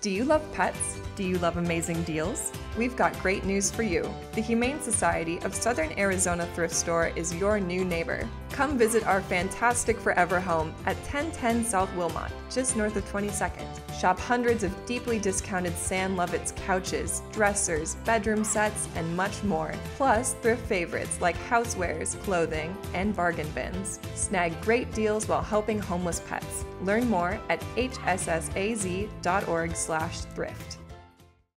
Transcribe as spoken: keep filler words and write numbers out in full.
Do you love pets? Do you love amazing deals? We've got great news for you. The Humane Society of Southern Arizona Thrift Store is your new neighbor. Come visit our fantastic forever home at ten ten South Wilmot, just north of twenty-second. Shop hundreds of deeply discounted San Lovitz couches, dressers, bedroom sets, and much more. Plus, thrift favorites like housewares, clothing, and bargain bins. Snag great deals while helping homeless pets. Learn more at H S S A Z dot org slash thrift.